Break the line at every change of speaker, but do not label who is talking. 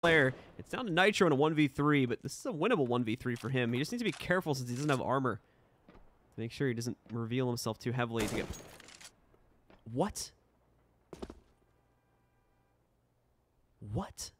player. It's down to nitr0 in a 1v3, but this is a winnable 1v3 for him. He just needs to be careful since he doesn't have armor. To make sure he doesn't reveal himself too heavily to get... What? What?